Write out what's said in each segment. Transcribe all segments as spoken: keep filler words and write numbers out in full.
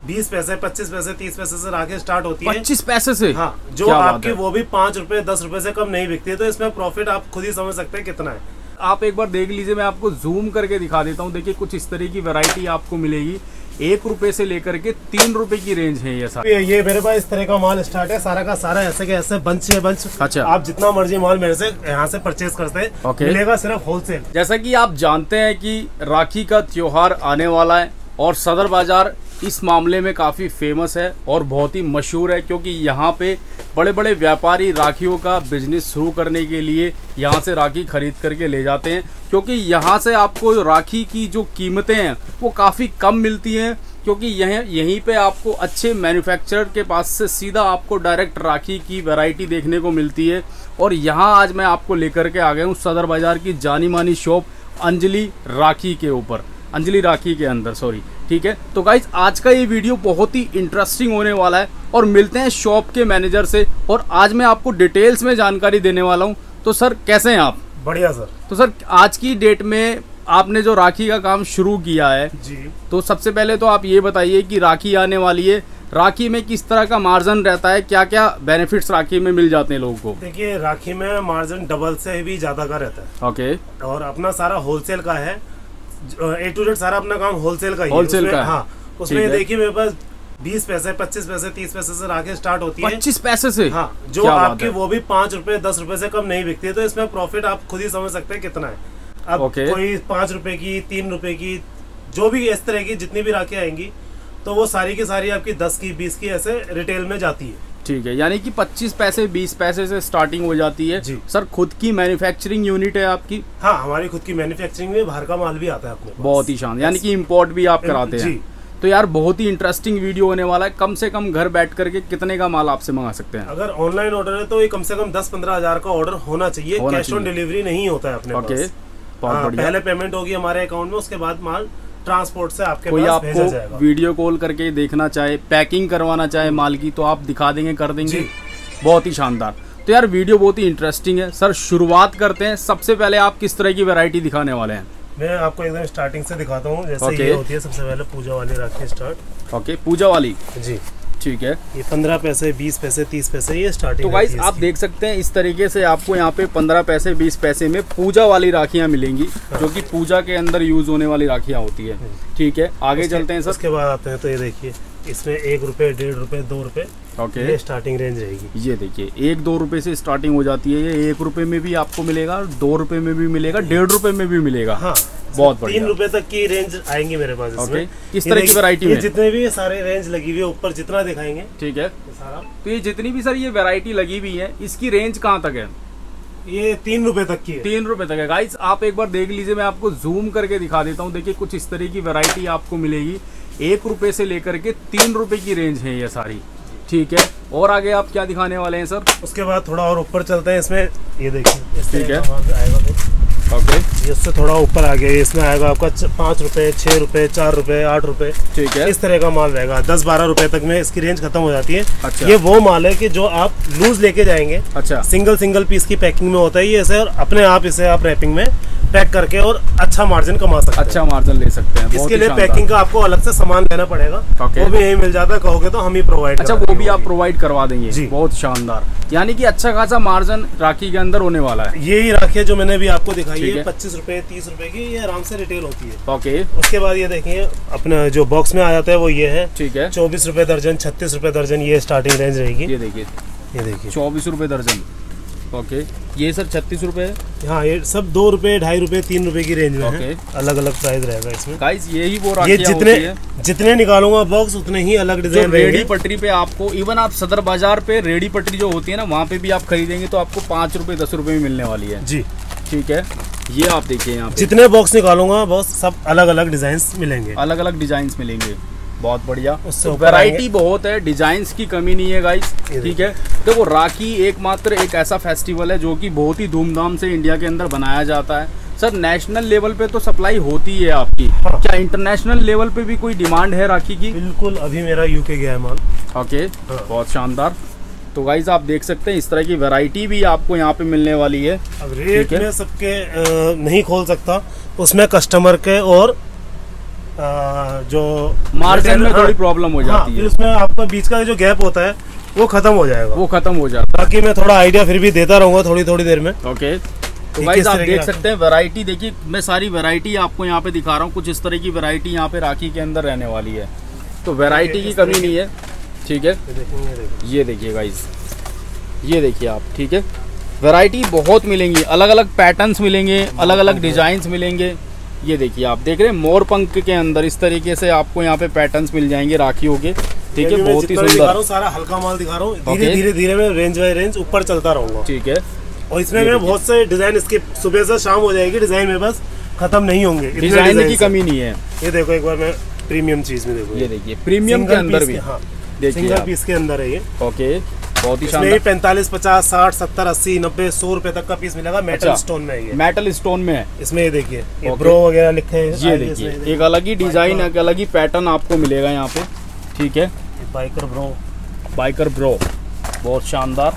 बीस पैसे, पच्चीस पैसे, तीस पैसे से राखी स्टार्ट होती है। पच्चीस पैसे से? हाँ, जो आपकी वो भी पाँच रुपए दस रुपए से कम नहीं बिकती है, तो इसमें प्रॉफिट आप खुद ही समझ सकते हैं कितना है। आप एक बार देख लीजिए, मैं आपको जूम करके दिखा देता हूँ। देखिए कुछ इस तरह की वैरायटी आपको मिलेगी, एक रुपए से लेकर के तीन रुपए की रेंज है ये सारा। ये मेरे पास इस तरह का माल स्टार्ट है, सारा का सारा ऐसे के ऐसे बंच है बंच। अच्छा, आप जितना मर्जी माल मेरे से यहाँ से परचेज करते हैं, okay। मिलेगा सिर्फ होलसेल। जैसा कि आप जानते हैं कि राखी का त्योहार आने वाला है और सदर बाजार इस मामले में काफ़ी फेमस है और बहुत ही मशहूर है, क्योंकि यहाँ पे बड़े बड़े व्यापारी राखियों का बिजनेस शुरू करने के लिए यहाँ से राखी खरीद करके ले जाते हैं, क्योंकि यहाँ से आपको राखी की जो कीमतें हैं वो काफ़ी कम मिलती हैं, क्योंकि यह यहीं पे आपको अच्छे मैन्युफैक्चरर के पास से सीधा आपको डायरेक्ट राखी की वैरायटी देखने को मिलती है। और यहाँ आज मैं आपको लेकर के आ गया हूँ सदर बाज़ार की जानी मानी शॉप अंजलि राखी के ऊपर, अंजलि राखी के अंदर, सॉरी, ठीक है। तो गाइज आज का ये वीडियो बहुत ही इंटरेस्टिंग होने वाला है और मिलते हैं शॉप के मैनेजर से, और आज मैं आपको डिटेल्स में जानकारी देने वाला हूँ। तो सर कैसे हैं आप? बढ़िया सर। तो सर आज की डेट में आपने जो राखी का काम शुरू किया है जी, तो सबसे पहले तो आप ये बताइए कि राखी आने वाली है, राखी में किस तरह का मार्जिन रहता है, क्या क्या बेनिफिट्स राखी में मिल जाते हैं लोगों को? देखिए राखी में मार्जिन डबल से भी ज्यादा का रहता है। ओके। और अपना सारा होलसेल का है, ए टू जेड सारा अपना काम होलसेल का ही होलसेल है। का हाँ, उसमें देखिए मेरे पास बीस पैसे, पच्चीस पैसे, तीस पैसे से राखी स्टार्ट होती है। पच्चीस पैसे से? हाँ, जो आपकी वो भी पाँच रुपए दस रुपए से कम नहीं बिकती है, तो इसमें प्रॉफिट आप खुद ही समझ सकते हैं कितना है। अब okay। कोई पाँच रुपए की, तीन रुपए की, जो भी इस तरह की जितनी भी राखी आएंगी, तो वो सारी की सारी आपकी दस की, बीस की ऐसे रिटेल में जाती है। ठीक है, यानी कि पच्चीस पैसे, बीस पैसे से स्टार्टिंग हो जाती है जी। सर खुद की मैन्युफैक्चरिंग यूनिट है आपकी? हाँ, हमारी खुद की मैन्युफैक्चरिंग में बाहर का माल भी आता है अपने पास। बहुत ही शानदार, यानी कि इंपोर्ट भी आप कराते हैं जी। तो यार बहुत ही इंटरेस्टिंग वीडियो होने वाला है। कम से कम घर बैठ करके कितने का माल आपसे मंगा सकते हैं? अगर ऑनलाइन ऑर्डर है तो ये कम से कम दस पंद्रह हजार का ऑर्डर होना चाहिए, कैश ऑन डिलीवरी नहीं होता है अपने पास। हाँ, पहले पेमेंट होगी हमारे अकाउंट में, उसके बाद माल ट्रांसपोर्ट से आपके कोई पास भेजा जाएगा। आपको वीडियो कॉल करके देखना चाहे, पैकिंग करवाना चाहे माल की, तो आप दिखा देंगे, कर देंगे। बहुत ही शानदार। तो यार वीडियो बहुत ही इंटरेस्टिंग है। सर शुरुआत करते हैं, सबसे पहले आप किस तरह की वैरायटी दिखाने वाले हैं? मैं आपको एकदम स्टार्टिंग से दिखाता हूँ। जैसे okay। ये होती है सबसे पहले पूजा वाली राखी स्टार्ट। ओके, पूजा वाली जी, ठीक है। ये पंद्रह पैसे, बीस पैसे, तीस पैसे ये स्टार्टिंग। तो गाइस आप देख सकते हैं इस तरीके से आपको यहाँ पे पंद्रह पैसे, बीस पैसे में पूजा वाली राखियाँ मिलेंगी, जो कि पूजा के अंदर यूज होने वाली राखियाँ होती है। ठीक है, आगे चलते हैं सर। उसके बाद आते हैं तो ये देखिए, इसमें एक रुपए, डेढ़ रुपए, दो रुपए, ओके, ये स्टार्टिंग रेंज रहेगी। ये देखिए एक दो रुपए से स्टार्टिंग हो जाती है। ये एक रुपए में भी आपको मिलेगा, दो रुपए में भी मिलेगा, डेढ़ रुपए में भी मिलेगा। हाँ, बहुत बढ़िया। तीन रुपए तक की रेंज आएंगी मेरे पास इसमें। इस तरह की वैरायटी में जितने भी सारे रेंज लगी हुई है ऊपर, जितना दिखाएंगे, ठीक है सारा। तो ये जितनी भी सर ये वैरायटी लगी हुई है, इसकी रेंज कहाँ तक है? ये तीन रुपए तक की है। तीन रुपए तक है। गाइस आप एक बार देख लीजिए, मैं आपको जूम करके दिखा देता हूँ। देखिए कुछ इस तरह की वैरायटी आपको मिलेगी, एक रुपए से लेकर के तीन रुपए की रेंज है ये सारी। ठीक है, और आगे आप क्या दिखाने वाले हैं सर? उसके बाद थोड़ा और ऊपर चलते हैं। इसमें ये देखिए, ठीक है, ओके, ये उससे थोड़ा ऊपर आ गया। इसमें आएगा आपका पाँच रुपए, छह रुपए, चार रुपए, आठ रुपए, ठीक है, इस तरह का माल रहेगा। दस बारह रुपए तक में इसकी रेंज खत्म हो जाती है। अच्छा। ये वो माल है कि जो आप लूज लेके जाएंगे। अच्छा। सिंगल सिंगल पीस की पैकिंग में होता है ये, ऐसे, और अपने आप इसे आप रैपिंग में पैक करके और अच्छा मार्जिन कमा सकते हैं। अच्छा मार्जिन ले सकते हैं। इसके लिए पैकिंग का आपको अलग से सामान लेना पड़ेगा, वो भी यही मिल जाता है। कहोगे तो हम ही प्रोवाइड। अच्छा, वो भी आप प्रोवाइड करवा देंगे जी। बहुत शानदार, यानी कि अच्छा खासा मार्जिन राखी के अंदर होने वाला है। यही राखी जो मैंने भी आपको दिखाई है, पच्चीस रुपए, तीस रुपए की, ये आराम से रिटेल होती है। ओके। उसके बाद ये देखिए अपना जो बॉक्स में आ जाता है वो ये है, ठीक है, चौबीस रुपए दर्जन, छत्तीस रुपए दर्जन, ये स्टार्टिंग रेंज रहेगी। ये देखिए, ये देखिए चौबीस रुपए दर्जन। ओके, ये सर छत्तीस रुपए है। हाँ, ये सब दो रुपए, ढाई रुपए, तीन रुपए की रेंज में है। अलग अलग प्राइस रहेगा इसमें। गाइस यही वो राखियां ये जितने जितने निकालूंगा बॉक्स उतने ही अलग डिजाइन। रेडी पटरी पे आपको, इवन आप सदर बाजार पे रेडी पटरी जो होती है ना, वहाँ पे भी आप खरीदेंगे तो आपको पाँच रुपए दस रुपए में मिलने वाली है जी। ठीक है, ये आप देखिए यहाँ पे जितने बॉक्स निकालूंगा बॉक्स सब अलग अलग डिजाइन मिलेंगे, अलग अलग डिजाइन मिलेंगे। बहुत बढ़िया, वैरायटी बहुत है, डिजाइन्स की कमी नहीं है गाइस। ठीक है, देखो राखी एकमात्र एक ऐसा फेस्टिवल है जो कि बहुत ही धूमधाम से इंडिया के अंदर बनाया जाता है। सर नेशनल लेवल पे तो सप्लाई होती है आपकी। हाँ। क्या इंटरनेशनल लेवल पे भी कोई डिमांड है राखी की? बिल्कुल, अभी मेरा यूके गया है माल। ओके, हाँ। बहुत शानदार। तो गाइस आप देख सकते हैं इस तरह की वैरायटी भी आपको यहाँ पे मिलने वाली है। अब रेट में सबके नहीं खोल सकता, उसमें कस्टमर के और जो मार्जिन में थोड़ी प्रॉब्लम हो जाती है, उसमें आपका बीच का जो गैप होता है वो खत्म हो जाएगा, वो खत्म हो जाता है। बाकी मैं थोड़ा आइडिया फिर भी देता रहूंगा थोड़ी थोड़ी देर में। ओके, तो गाइस आप देख सकते हैं वैरायटी, देखिए मैं सारी वैरायटी आपको यहाँ पे दिखा रहा हूँ। कुछ इस तरह की वैरायटी यहाँ पे राखी के अंदर रहने वाली है, तो वैरायटी की कमी नहीं है। ठीक है, ये देखिए गाइस, ये देखिए आप, ठीक है, वैरायटी बहुत मिलेंगी, अलग अलग पैटर्न्स मिलेंगे, अलग अलग डिजाइन मिलेंगे। ये देखिए आप देख रहे हैं मोर पंख के अंदर इस तरीके से आपको यहाँ पे पैटर्न्स मिल जाएंगे राखियों के। ठीक है, बहुत ही सुंदर, सारा हल्का माल दिखा रहा हूँ, धीरे धीरे धीरे मैं रेंज बाय रेंज ऊपर चलता रहूंगा। ठीक है, और इसमें मैं बहुत से डिजाइन, इसके सुबह से शाम हो जाएगी, डिजाइन में बस खत्म नहीं होंगे, डिजाइन की कमी नहीं है। ये देखो एक बार मैं प्रीमियम चीज में देखो, ये देखिए प्रीमियम के अंदर भी, हाँ देखिए सिंगल पीस के अंदर है ये। ओके, बहुत ही शानदार। पैंतालीस, पचास, साठ, सत्तर, अस्सी, नब्बे, सौ रुपए तक का पीस मिलेगा। मेटल अच्छा, स्टोन में है ये, मेटल स्टोन में है इसमें। ये देखिए ये ब्रो वगैरह लिखे हैं, ये देखिए एक अलग ही डिजाइन, एक अलग ही पैटर्न आपको मिलेगा यहाँ पे। ठीक है, बाइकर ब्रो, बाइकर ब्रो बहुत शानदार।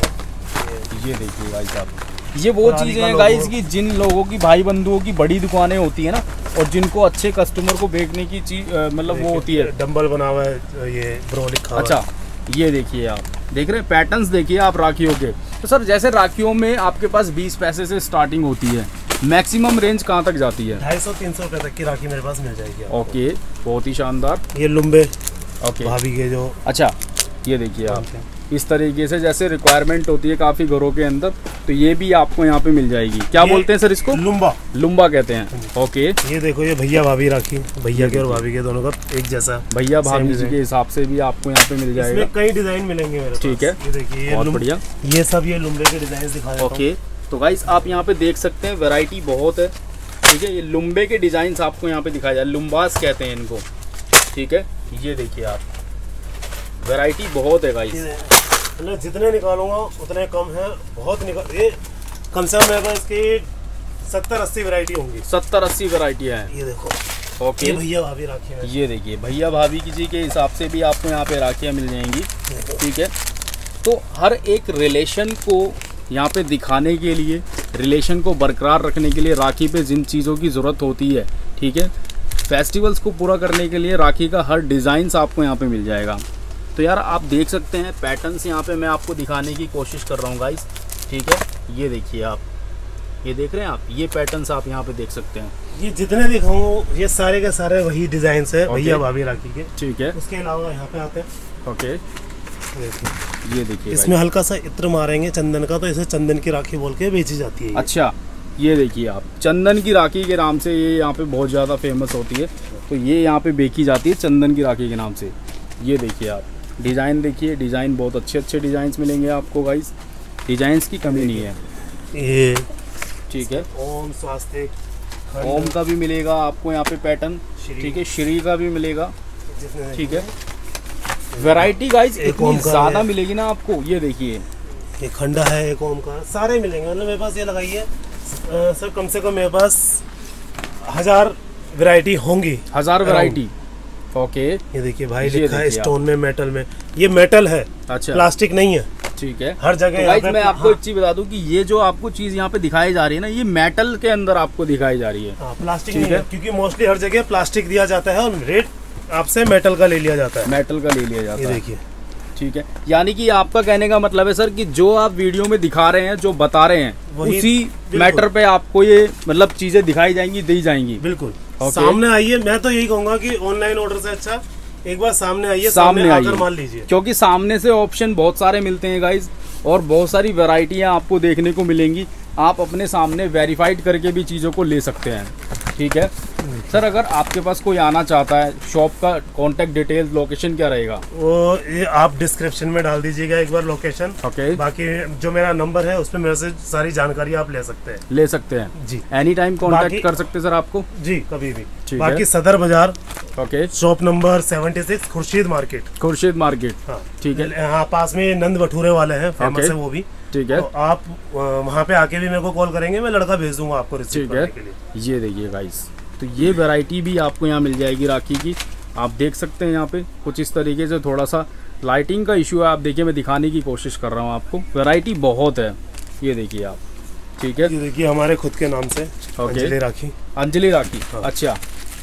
ये देखिए गाइस आप, ये वो चीजें हैं गाइस की जिन लोगों की, भाई बंधुओं की बड़ी दुकानें होती है ना, और जिनको अच्छे कस्टमर को बेचने की चीज मतलब वो होती है। डंबल बना हुआ है, ये ब्रो लिखा हुआ। अच्छा, ये देखिए आप देख रहे हैं पैटर्न्स, देखिए आप राखियों के। तो सर जैसे राखियों में आपके पास बीस पैसे से स्टार्टिंग होती है, मैक्सिमम रेंज कहाँ तक जाती है? ढाई सौ तीन सौ रुपए तक की राखी मेरे पास मिल जाएगी। ओके, बहुत ही शानदार। ये लुम्बे, ओके, भाभी के जो, अच्छा ये देखिए आप इस तरीके से जैसे रिक्वायरमेंट होती है काफी घरों के अंदर, तो ये भी आपको यहाँ पे मिल जाएगी। क्या बोलते हैं सर इसको? लुम्बा, लुम्बा कहते हैं। ओके, ये देखो ये भैया भाभी राखी, भैया के और भाभी के दोनों का एक जैसा, भैया भाभी जी के हिसाब से भी आपको यहाँ पे मिल जाएगा। इसमें कई डिजाइन मिलेंगे मेरे पास। ठीक है, ये देखिए बहुत बढ़िया, ये सब ये लुम्बे के डिजाइन दिखाए। ओके, तो गाइस आप यहाँ पे देख सकते हैं वैरायटी बहुत है। ठीक है, ये लुम्बे के डिजाइन आपको यहाँ पे दिखाया जाए, लुम्बास कहते हैं इनको। ठीक है, ये देखिए आप, वैरायटी बहुत है गाइस, मतलब जितने निकालूंगा उतने कम है, बहुत निकाल, ये कम से कम मेरे पास इसकी सत्तर अस्सी वैरायटी होंगी। सत्तर अस्सी वैरायटियाँ हैं। ये देखो, ओके, ये भैया भाभी राखियाँ, ये देखिए भैया भाभी की जी के हिसाब से भी आपको यहाँ पे राखियाँ मिल जाएंगी। ठीक है, तो हर एक रिलेशन को यहाँ पे दिखाने के लिए, रिलेशन को बरकरार रखने के लिए राखी पे जिन चीज़ों की ज़रूरत होती है, ठीक है, फेस्टिवल्स को पूरा करने के लिए राखी का हर डिज़ाइंस आपको यहाँ पे मिल जाएगा। तो यार आप देख सकते हैं पैटर्न्स यहाँ पे मैं आपको दिखाने की कोशिश कर रहा हूँ गाइस। ठीक है, ये देखिए आप, ये देख रहे हैं आप, ये पैटर्न्स आप यहाँ पे देख सकते हैं। ये जितने दिखाऊँ ये सारे के सारे वही डिजाइन है भैया भाभी राखी के। ठीक है, उसके अलावा यहाँ पे आते हैं। ओके, ये देखिए इसमें हल्का सा इत्र मारेंगे चंदन का, तो इसे चंदन की राखी बोल के बेची जाती है। अच्छा, ये देखिए आप, चंदन की राखी के नाम से ये यहाँ पे बहुत ज़्यादा फेमस होती है, तो ये यहाँ पे बेची जाती है चंदन की राखी के नाम से। ये देखिए आप, डिज़ाइन देखिए, डिज़ाइन बहुत अच्छे अच्छे डिज़ाइंस मिलेंगे आपको गाइस, डिज़ाइंस की कमी नहीं है। ये ठीक है, ओम स्वास्तिक, ओम का भी मिलेगा आपको यहाँ पे पैटर्न। ठीक है, श्री का भी मिलेगा। ठीक है, वैरायटी गाइस इतनी ज़्यादा मिलेगी ना आपको। ये देखिए एक खंडा है, एक ओम का, सारे मिलेंगे। मतलब मेरे पास ये लगाइए सर, कम से कम मेरे पास हजार वैरायटी होंगी, हजार वैरायटी। ओके, ये देखिए भाई लिखा है स्टोन में, मेटल में, ये मेटल है। अच्छा, प्लास्टिक नहीं है। ठीक है, हर जगह। तो गाइस मैं आपको एक चीज बता दूं कि ये जो आपको चीज यहाँ पे दिखाई जा रही है ना, ये मेटल के अंदर आपको दिखाई जा रही है। हाँ, प्लास्टिक नहीं है, क्योंकि मोस्टली हर जगह प्लास्टिक दिया जाता है और रेट आपसे मेटल का ले लिया जाता है। मेटल का ले लिया जाता है। ये देखिए, ठीक है, यानी कि आपका कहने का मतलब है सर कि जो आप वीडियो में दिखा रहे हैं, जो बता रहे हैं, उसी मैटर पे आपको ये मतलब चीजें दिखाई जाएंगी, दी जाएंगी। बिल्कुल, सामने आइए। मैं तो यही कहूंगा कि ऑनलाइन ऑर्डर से अच्छा एक बार सामने आइए, सामने, सामने आकर मान लीजिए, क्योंकि सामने से ऑप्शन बहुत सारे मिलते हैं गाइज, और बहुत सारी वैरायटियां आपको देखने को मिलेंगी। आप अपने सामने वेरीफाइड करके भी चीज़ों को ले सकते हैं। ठीक है सर, अगर आपके पास कोई आना चाहता है, शॉप का कांटेक्ट डिटेल्स, लोकेशन क्या रहेगा? वो ये आप डिस्क्रिप्शन में डाल दीजिएगा एक बार लोकेशन। ओके, बाकी जो मेरा नंबर है उस पर मेरे से सारी जानकारी आप ले सकते हैं। ले सकते हैं जी, एनी टाइम कांटेक्ट कर सकते हैं सर आपको जी, कभी भी। बाकी सदर बाजार, ओके, शॉप नंबर छिहत्तर, खुर्शीद मार्केट। खुर्शीद मार्केट, हाँ ठीक है। यहाँ पास में नंद भटूरे वाले हैं, फेमस है वो भी, ठीक है। तो आप वहाँ पे आके भी मेरे को कॉल करेंगे, मैं लड़का भेज दूंगा आपको रिसीव करने के लिए। ये देखिए गाइस, तो ये वैरायटी भी आपको यहाँ मिल जाएगी राखी की। आप देख सकते हैं यहाँ पे कुछ इस तरीके से, थोड़ा सा लाइटिंग का इशू है, आप देखिए मैं दिखाने की कोशिश कर रहा हूँ आपको। वैरायटी बहुत है, ये देखिए आप, ठीक है। ये देखिए हमारे खुद के नाम से अंजलि राखी। अंजलि राखी, हाँ। अच्छा,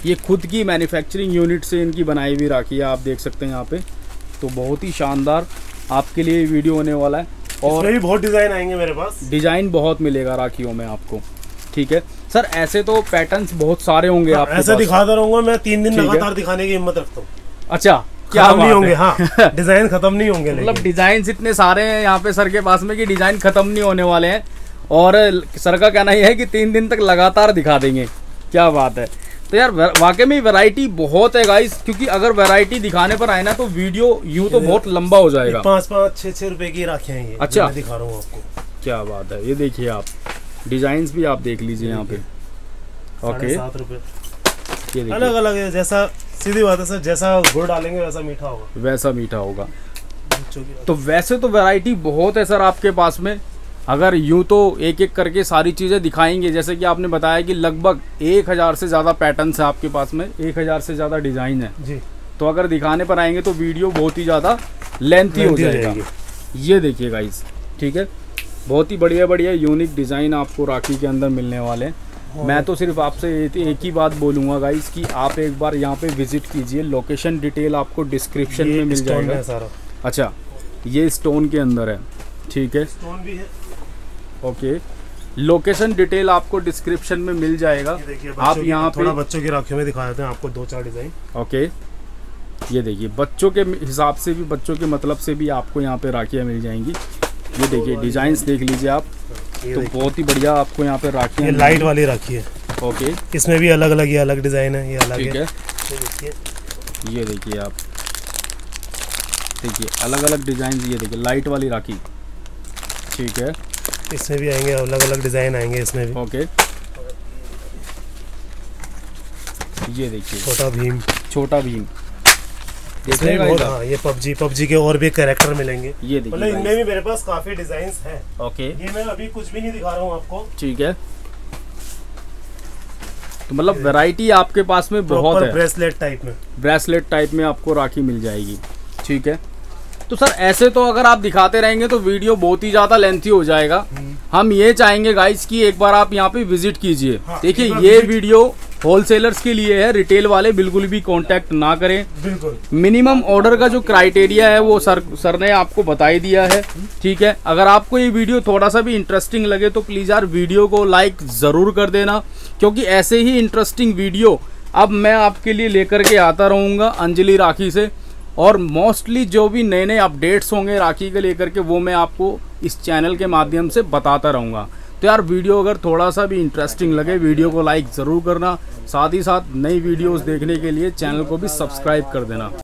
ये खुद की मैन्युफैक्चरिंग यूनिट से इनकी बनाई हुई राखी है, आप देख सकते हैं यहाँ पे। तो बहुत ही शानदार आपके लिए वीडियो होने वाला है। और भी बहुत डिजाइन आएंगे मेरे पास, डिजाइन बहुत मिलेगा राखियों में आपको। ठीक है सर, ऐसे तो पैटर्न्स बहुत सारे होंगे आप ऐसे दिखाता रहूंगा मैं, तीन दिन लगातार दिखाने की हिम्मत रखता हूँ। अच्छा, क्या नहीं होंगे? हाँ, डिजाइन खत्म नहीं होंगे। मतलब डिजाइन इतने सारे हैं यहाँ पे सर के पास में कि डिजाइन खत्म नहीं होने वाले हैं। और सर का कहना यह है कि तीन दिन तक लगातार दिखा देंगे। क्या बात है। तो यार वाकई में वैरायटी बहुत है गाइस, क्योंकि अगर वैरायटी दिखाने पर आए ना तो वीडियो यूं तो बहुत लंबा हो जाएगा। पाँच पाँच छह छह रुपए की राखियां हैं ये। अच्छा, मैं दिखा रहा हूँ आपको। क्या बात है। ये देखिए आप डिजाइन्स भी आप देख लीजिए यहाँ पे। ओके, सात रुपए अलग अलग है। जैसा सीधी बात है सर, जैसा गुड़ डालेंगे वैसा मीठा होगा, वैसा मीठा होगा। तो वैसे तो वैरायटी बहुत है सर आपके पास में। अगर यूं तो एक एक करके सारी चीज़ें दिखाएंगे, जैसे कि आपने बताया कि लगभग एक हज़ार से ज़्यादा पैटर्न्स है आपके पास में, एक हज़ार से ज़्यादा डिज़ाइन है जी। तो अगर दिखाने पर आएंगे तो वीडियो बहुत ही ज़्यादा लेंथी हो जाएगा। ये देखिए गाइस, ठीक है, बहुत ही बढ़िया बढ़िया यूनिक डिज़ाइन आपको राखी के अंदर मिलने वाले हैं। मैं तो सिर्फ आपसे एक ही बात बोलूँगा गाइस कि आप एक बार यहाँ पे विजिट कीजिए। लोकेशन डिटेल आपको डिस्क्रिप्शन में मिल जाएगा सारा। अच्छा, ये स्टोन के अंदर है, ठीक है, स्टोन भी है। ओके, लोकेशन डिटेल आपको डिस्क्रिप्शन में मिल जाएगा। आप यहाँ पे थोड़ा बच्चों की राखियों में दिखा देते हैं आपको दो चार डिजाइन। ओके, ये देखिए बच्चों के हिसाब से भी, बच्चों के मतलब से भी आपको यहाँ पे राखियाँ मिल जाएंगी। ये देखिए डिजाइन्स देख लीजिए आप, तो बहुत ही बढ़िया आपको यहाँ पे राखियाँ। ये लाइट वाली राखी है। ओके, इसमें भी अलग अलग ये अलग डिजाइन है, ये अलग ठीक है। ये देखिए आप, देखिए अलग अलग डिजाइन। ये देखिए लाइट वाली राखी, ठीक है, इसमें भी आएंगे अलग अलग डिजाइन आएंगे इसमें भी। ओके, ये देखिए छोटा भीम, छोटा भीम इसमें बहुत, हाँ, ये पबजी पबजी के और भी कैरेक्टर मिलेंगे। ये देखिए मतलब इनमें भी मेरे पास काफी डिजाइन्स हैं। ओके, ये मैं अभी कुछ भी नहीं दिखा रहा हूँ आपको, ठीक है। तो मतलब वैरायटी आपके पास में बहुत है। ब्रेसलेट टाइप में, ब्रेसलेट टाइप में आपको राखी मिल जाएगी, ठीक है। तो सर ऐसे तो अगर आप दिखाते रहेंगे तो वीडियो बहुत ही ज़्यादा लेंथी हो जाएगा। हम ये चाहेंगे गाइस कि एक बार आप यहाँ पे विजिट कीजिए। हाँ, देखिए ये वीडियो होलसेलर्स के लिए है, रिटेल वाले बिल्कुल भी कांटेक्ट ना करें। बिल्कुल मिनिमम ऑर्डर का जो क्राइटेरिया है वो सर सर ने आपको बता ही दिया है, ठीक है। अगर आपको ये वीडियो थोड़ा सा भी इंटरेस्टिंग लगे तो प्लीज़ यार वीडियो को लाइक ज़रूर कर देना, क्योंकि ऐसे ही इंटरेस्टिंग वीडियो अब मैं आपके लिए लेकर के आता रहूँगा अंजलि राखी से। और मोस्टली जो भी नए नए अपडेट्स होंगे राखी के लेकर के वो मैं आपको इस चैनल के माध्यम से बताता रहूँगा। तो यार वीडियो अगर थोड़ा सा भी इंटरेस्टिंग लगे वीडियो को लाइक ज़रूर करना, साथ ही साथ नई वीडियोस देखने के लिए चैनल को भी सब्सक्राइब कर देना।